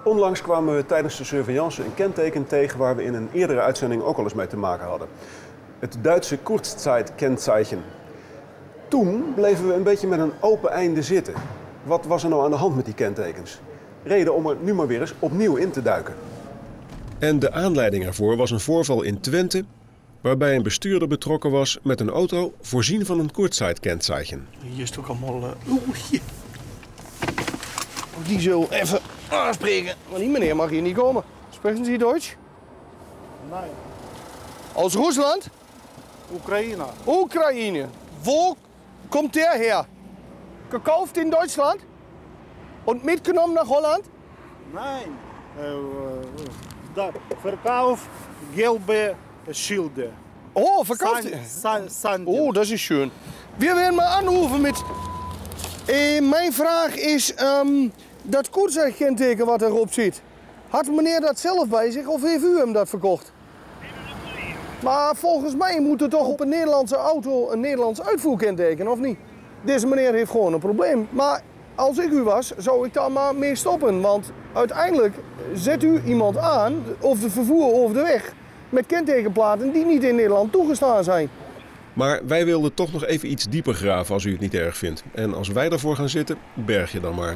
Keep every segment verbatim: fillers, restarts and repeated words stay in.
Onlangs kwamen we tijdens de surveillance een kenteken tegen waar we in een eerdere uitzending ook al eens mee te maken hadden. Het Duitse Kurzzeitkennzeichen. Toen bleven we een beetje met een open einde zitten. Wat was er nou aan de hand met die kentekens? Reden om er nu maar weer eens opnieuw in te duiken. En de aanleiding ervoor was een voorval in Twente, waarbij een bestuurder betrokken was met een auto voorzien van een Kurzzeitkennzeichen. Hier is het ook allemaal... Uh... Oeh, hier. Die zo even aanspreken. Maar die meneer mag hier niet komen. Spreken Sie Duits? Nee. Aus Rusland? Oekraïne. Oekraïne. Wo kommt der her? Gekauft in Deutschland? Und mitgenommen nach Holland? Nee. Uh, uh, verkauf gelbe Schilder. Oh, verkauft San, san, Oh, das ist schön. Wir werden mal anrufen mit... Eh, mijn vraag is, um, dat Kurzzeitkenteken wat erop zit. Had meneer dat zelf bij zich of heeft u hem dat verkocht? Maar volgens mij moet er toch op een Nederlandse auto een Nederlands uitvoerkenteken, of niet? Deze meneer heeft gewoon een probleem. Maar als ik u was, zou ik daar maar mee stoppen. Want uiteindelijk zet u iemand aan, of de vervoer over de weg, met kentekenplaten die niet in Nederland toegestaan zijn. Maar wij wilden toch nog even iets dieper graven als u het niet erg vindt. En als wij daarvoor gaan zitten, berg je dan maar.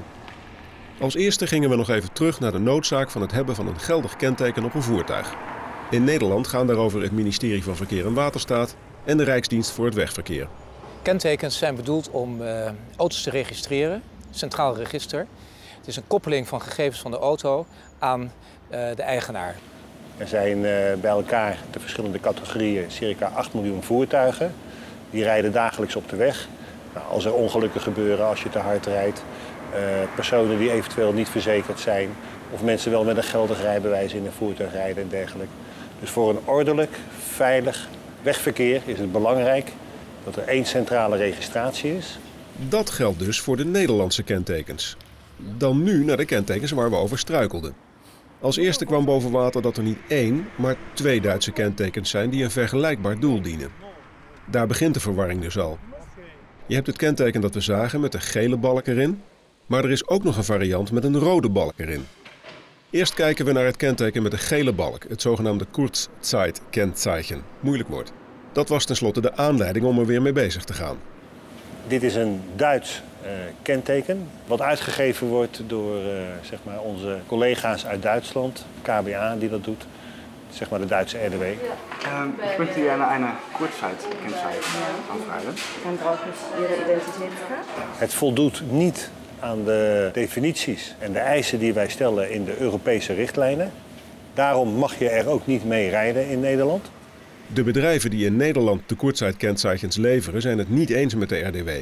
Als eerste gingen we nog even terug naar de noodzaak van het hebben van een geldig kenteken op een voertuig. In Nederland gaan daarover het ministerie van Verkeer en Waterstaat en de Rijksdienst voor het Wegverkeer. Kentekens zijn bedoeld om uh, auto's te registreren, centraal register. Het is een koppeling van gegevens van de auto aan uh, de eigenaar. Er zijn uh, bij elkaar de verschillende categorieën circa acht miljoen voertuigen. Die rijden dagelijks op de weg. Nou, als er ongelukken gebeuren, als je te hard rijdt, uh, personen die eventueel niet verzekerd zijn, of mensen wel met een geldig rijbewijs in een voertuig rijden en dergelijke. Dus voor een ordelijk, veilig wegverkeer is het belangrijk dat er één centrale registratie is. Dat geldt dus voor de Nederlandse kentekens. Dan nu naar de kentekens waar we over struikelden. Als eerste kwam boven water dat er niet één, maar twee Duitse kentekens zijn die een vergelijkbaar doel dienen. Daar begint de verwarring dus al. Je hebt het kenteken dat we zagen met de gele balk erin, maar er is ook nog een variant met een rode balk erin. Eerst kijken we naar het kenteken met de gele balk, het zogenaamde Kurzzeitkennzeichen. Moeilijk woord. Dat was tenslotte de aanleiding om er weer mee bezig te gaan. Dit is een Duits uh, kenteken, wat uitgegeven wordt door uh, zeg maar onze collega's uit Duitsland, K B A die dat doet, zeg maar de Duitse R D W. Ähm, ich möchte gerne eine Kurzzeitkennzeichen anfragen. Dan brauche ich Ihre Identitätskarte. Het voldoet niet aan de definities en de eisen die wij stellen in de Europese richtlijnen. Daarom mag je er ook niet mee rijden in Nederland. De bedrijven die in Nederland de Kurzzeitkennzeichens leveren zijn het niet eens met de R D W.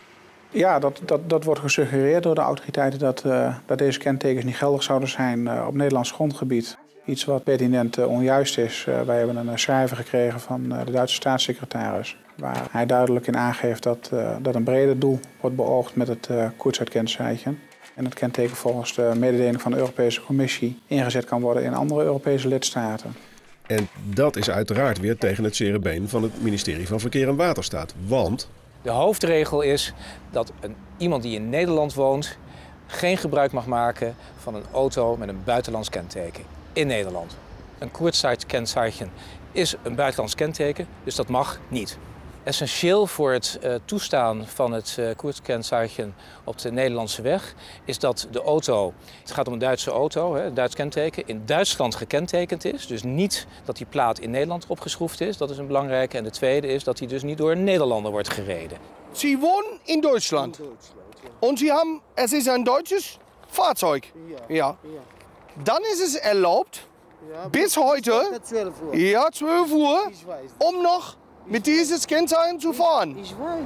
Ja, dat, dat, dat wordt gesuggereerd door de autoriteiten dat, uh, dat deze kentekens niet geldig zouden zijn uh, op Nederlands grondgebied. Iets wat pertinent uh, onjuist is. Uh, wij hebben een schrijver gekregen van uh, de Duitse staatssecretaris, waar hij duidelijk in aangeeft dat, uh, dat een breder doel wordt beoogd met het uh, Kurzzeitkennzeichen. En het kenteken volgens de mededeling van de Europese Commissie ingezet kan worden in andere Europese lidstaten. En dat is uiteraard weer tegen het zere been van het ministerie van Verkeer en Waterstaat. Want de hoofdregel is dat een, iemand die in Nederland woont geen gebruik mag maken van een auto met een buitenlands kenteken in Nederland. Een Kurzzeitkennzeichen is een buitenlands kenteken, dus dat mag niet. Essentieel voor het uh, toestaan van het uh, Kurzzeitkennzeichen op de Nederlandse weg is dat de auto, het gaat om een Duitse auto, hè, een Duits kenteken, in Duitsland gekentekend is. Dus niet dat die plaat in Nederland opgeschroefd is, dat is een belangrijke. En de tweede is dat die dus niet door een Nederlander wordt gereden. Sie wohnen in Deutschland. Und Sie haben, es ist ein deutsches Fahrzeug. Ja. Dann ist es erlaubt, bis heute, ja, zwölf Uhr, om nog met dieses Kennzeichen zu fahren.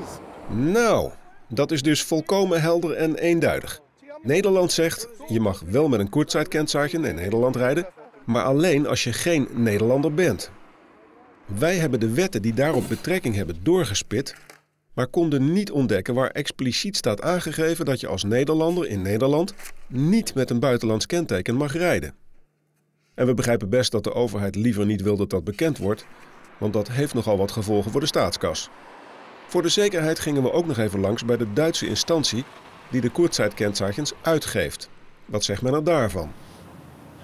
nou, dat is dus volkomen helder en eenduidig. Nederland zegt, je mag wel met een Kurzzeitkennzeichen in Nederland rijden, maar alleen als je geen Nederlander bent. Wij hebben de wetten die daarop betrekking hebben doorgespit, maar konden niet ontdekken waar expliciet staat aangegeven dat je als Nederlander in Nederland niet met een buitenlands kenteken mag rijden. En we begrijpen best dat de overheid liever niet wil dat dat bekend wordt, want dat heeft nogal wat gevolgen voor de staatskas. Voor de zekerheid gingen we ook nog even langs bij de Duitse instantie die de Kurzzeitkennzeichens uitgeeft. Wat zegt men er daarvan?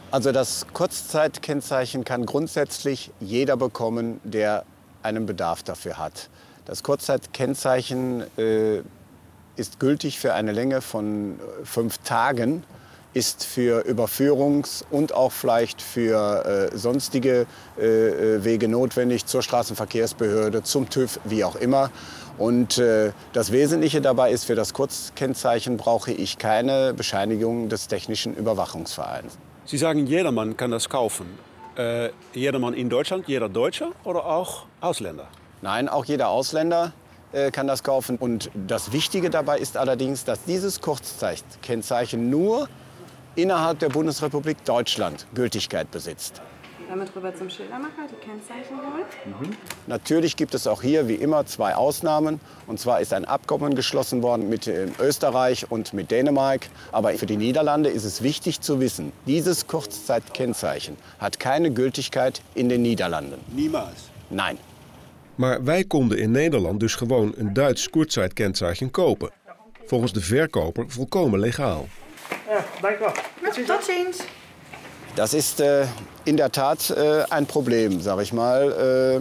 Also das Kurzzeitkennzeichen kann grundsätzlich jeder bekommen, der einen Bedarf dafür hat. Das Kurzzeitkennzeichen äh, ist gültig für eine Länge von fünf Tagen, ist für Überführungs- und auch vielleicht für äh, sonstige äh, Wege notwendig, zur Straßenverkehrsbehörde, zum TÜV, wie auch immer. Und äh, das Wesentliche dabei ist, für das Kurzkennzeichen brauche ich keine Bescheinigung des Technischen Überwachungsvereins. Sie sagen, jedermann kann das kaufen. Äh, jedermann in Deutschland, jeder Deutsche oder auch Ausländer? Nein, auch jeder Ausländer äh, kann das kaufen. Und das Wichtige dabei ist allerdings, dass dieses Kurzzeitkennzeichen nur innerhalb der Bundesrepublik Deutschland Gültigkeit besitzt. Damit rüber zum Schildermacher, die Kennzeichen holen. Mhm. Natürlich gibt es auch hier wie immer zwei Ausnahmen. Und zwar ist ein Abkommen geschlossen worden mit Österreich und mit Dänemark. Aber für die Niederlande ist es wichtig zu wissen, dieses Kurzzeitkennzeichen hat keine Gültigkeit in den Niederlanden. Niemals? Nein. Maar wij konden in Nederland dus gewoon een Duits kurzzeitkennzeichen kopen. Volgens de verkoper volkomen legaal. Ja, danke. Tot ziens. Das ist äh, in der Tat äh, ein Problem, sage ich mal. Äh,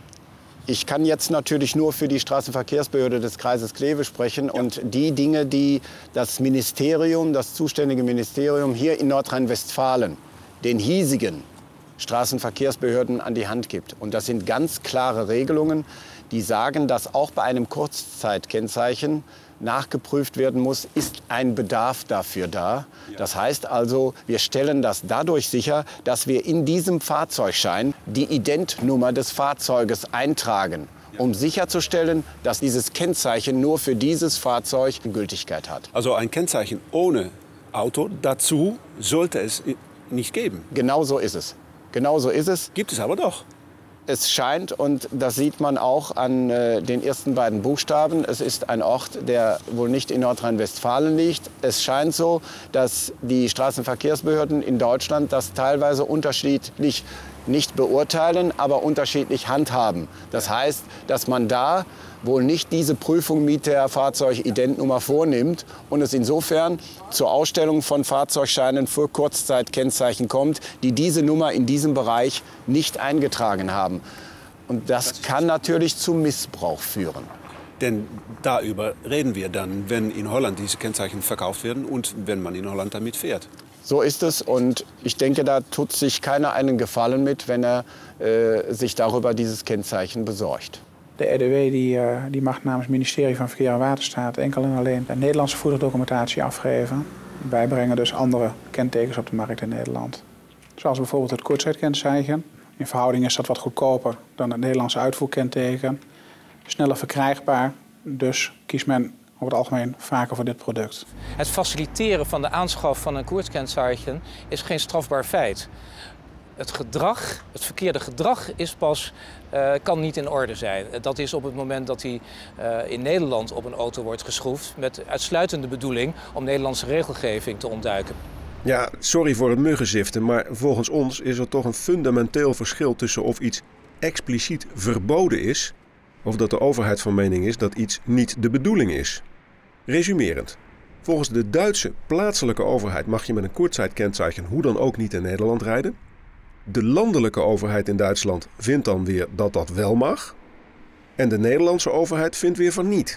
ich kann jetzt natürlich nur für die Straßenverkehrsbehörde des Kreises Kleve sprechen und die Dinge, die das Ministerium, das zuständige Ministerium hier in Nordrhein-Westfalen, den hiesigen Straßenverkehrsbehörden an die Hand gibt. Und das sind ganz klare Regelungen, die sagen, dass auch bei einem Kurzzeitkennzeichen nachgeprüft werden muss, ist ein Bedarf dafür da. Das heißt also, wir stellen das dadurch sicher, dass wir in diesem Fahrzeugschein die Identnummer des Fahrzeuges eintragen, um sicherzustellen, dass dieses Kennzeichen nur für dieses Fahrzeug Gültigkeit hat. Also ein Kennzeichen ohne Auto, dazu sollte es nicht geben. Genau so ist es. Genau so ist es. Gibt es aber doch. Es scheint, und das sieht man auch an äh, den ersten beiden Buchstaben, es ist ein Ort, der wohl nicht in Nordrhein-Westfalen liegt. Es scheint so, dass die Straßenverkehrsbehörden in Deutschland das teilweise unterschiedlich nicht beurteilen, aber unterschiedlich handhaben. Das heißt, dass man da wohl nicht diese Prüfung mit der Fahrzeugidentnummer vornimmt und es insofern zur Ausstellung von Fahrzeugscheinen für Kurzzeitkennzeichen kommt, die diese Nummer in diesem Bereich nicht eingetragen haben. Und das kann natürlich zu Missbrauch führen. Denn darüber reden wir dann, wenn in Holland diese Kennzeichen verkauft werden und wenn man in Holland damit fährt. So ist es und ich denke, da tut sich keiner einen Gefallen mit, wenn er äh, sich darüber dieses Kennzeichen besorgt. De R D W die, uh, die mag namens het ministerie van Verkeer en Waterstaat enkel en alleen de Nederlandse voertuigdocumentatie afgeven. Wij brengen dus andere kentekens op de markt in Nederland. Zoals bijvoorbeeld het kurzzeitkennzeichen. In verhouding is dat wat goedkoper dan het Nederlandse uitvoerkenteken. Sneller verkrijgbaar, dus kiest men over het algemeen vaker voor dit product. Het faciliteren van de aanschaf van een koerskennzeichen is geen strafbaar feit. Het gedrag, het verkeerde gedrag is pas, uh, kan niet in orde zijn. Dat is op het moment dat hij uh, in Nederland op een auto wordt geschroefd met uitsluitende bedoeling om Nederlandse regelgeving te ontduiken. Ja, sorry voor het muggenziften, maar volgens ons is er toch een fundamenteel verschil tussen of iets expliciet verboden is of dat de overheid van mening is dat iets niet de bedoeling is. Resumerend. Volgens de Duitse plaatselijke overheid mag je met een kurzzeitkennzeichen hoe dan ook niet in Nederland rijden. De landelijke overheid in Duitsland vindt dan weer dat dat wel mag. En de Nederlandse overheid vindt weer van niet.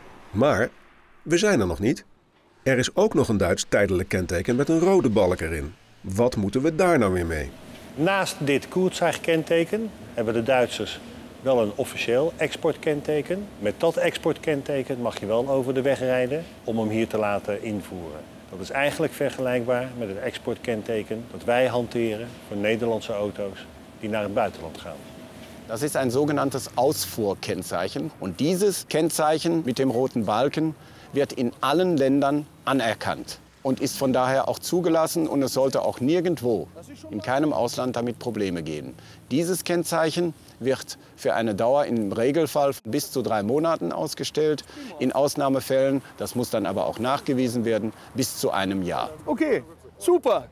Maar we zijn er nog niet. Er is ook nog een Duits tijdelijk kenteken met een rode balk erin. Wat moeten we daar nou weer mee? Naast dit Kurzzeitkenteken hebben de Duitsers wel een officieel exportkenteken. Met dat exportkenteken mag je wel over de weg rijden om hem hier te laten invoeren. Dat is eigenlijk vergelijkbaar met het exportkenteken dat wij hanteren voor Nederlandse auto's die naar het buitenland gaan. Das ist ein sogenanntes Ausfuhrkennzeichen. Und dieses Kennzeichen mit dem roten Balken wird in allen Ländern anerkannt und ist von daher auch zugelassen. Und es sollte auch nirgendwo, in keinem Ausland, damit Probleme geben. Dieses Kennzeichen wird für eine Dauer im Regelfall bis zu drei Monaten ausgestellt. In Ausnahmefällen, das muss dann aber auch nachgewiesen werden, bis zu einem Jahr. Okay, super.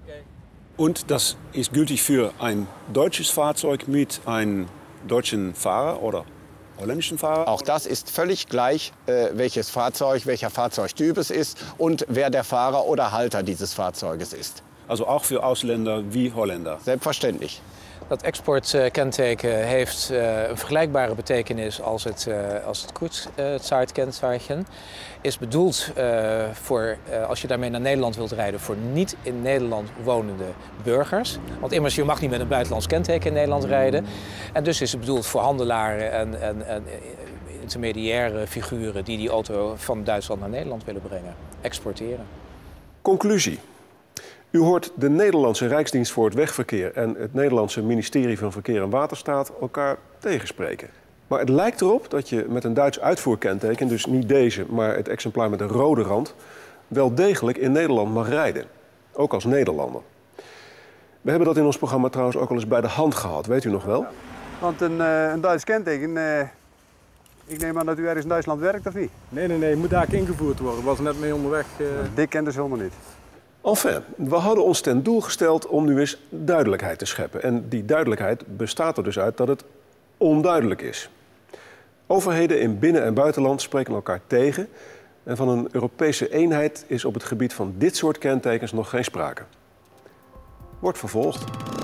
Und das ist gültig für ein deutsches Fahrzeug mit einem deutschen Fahrer oder holländischen Fahrer? Auch das ist völlig gleich, äh, welches Fahrzeug, welcher Fahrzeugtyp es ist und wer der Fahrer oder Halter dieses Fahrzeuges ist. Also auch für Ausländer wie Holländer. Selbstverständlich. Dat exportkenteken heeft uh, een vergelijkbare betekenis als het, uh, als het Kurzzeitkennzeichen. Is bedoeld uh, voor, uh, als je daarmee naar Nederland wilt rijden, voor niet in Nederland wonende burgers. Want immers, je mag niet met een buitenlands kenteken in Nederland rijden. En dus is het bedoeld voor handelaren en, en, en intermediaire figuren die die auto van Duitsland naar Nederland willen brengen, exporteren. Conclusie. U hoort de Nederlandse Rijksdienst voor het Wegverkeer en het Nederlandse ministerie van Verkeer en Waterstaat elkaar tegenspreken. Maar het lijkt erop dat je met een Duits uitvoerkenteken, dus niet deze, maar het exemplaar met een rode rand, wel degelijk in Nederland mag rijden. Ook als Nederlander. We hebben dat in ons programma trouwens ook al eens bij de hand gehad, weet u nog wel? Ja. Want een, uh, een Duits kenteken, uh, ik neem aan dat u ergens in Duitsland werkt of niet? Nee, nee, nee, het moet daar ingevoerd worden. Ik was net mee onderweg. Uh... Dik kent dus helemaal niet. Enfin, we hadden ons ten doel gesteld om nu eens duidelijkheid te scheppen. En die duidelijkheid bestaat er dus uit dat het onduidelijk is. Overheden in binnen- en buitenland spreken elkaar tegen. En van een Europese eenheid is op het gebied van dit soort kentekens nog geen sprake. Wordt vervolgd.